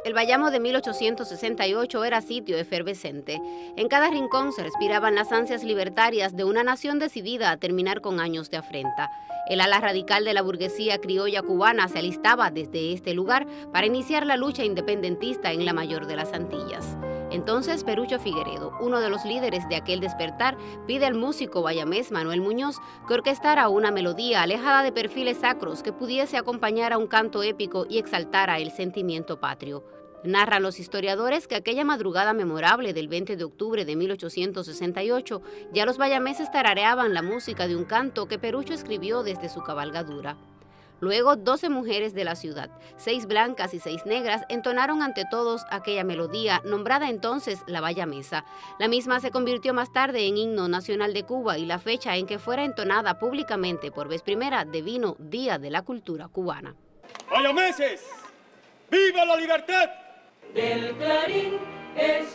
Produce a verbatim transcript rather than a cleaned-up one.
El Bayamo de mil ochocientos sesenta y ocho era sitio efervescente. En cada rincón se respiraban las ansias libertarias de una nación decidida a terminar con años de afrenta. El ala radical de la burguesía criolla cubana se alistaba desde este lugar para iniciar la lucha independentista en la mayor de las Antillas. Entonces Perucho Figueredo, uno de los líderes de aquel despertar, pide al músico bayamés Manuel Muñoz que orquestara una melodía alejada de perfiles sacros que pudiese acompañar a un canto épico y exaltara el sentimiento patrio. Narran los historiadores que aquella madrugada memorable del veinte de octubre de mil ochocientos sesenta y ocho, ya los bayameses tarareaban la música de un canto que Perucho escribió desde su cabalgadura. Luego, doce mujeres de la ciudad, seis blancas y seis negras, entonaron ante todos aquella melodía, nombrada entonces la bayamesa. La misma se convirtió más tarde en himno nacional de Cuba y la fecha en que fuera entonada públicamente por vez primera devino Día de la Cultura Cubana. ¡Bayameses! ¡Viva la libertad! Del Clarín es